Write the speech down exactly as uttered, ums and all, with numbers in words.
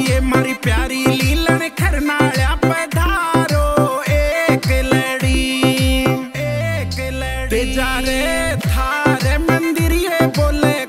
ये मारी प्यारी लीलन खरनाया पधारो एक लड़ी एक लड़ी जा रे थारे मंदिर ये बोले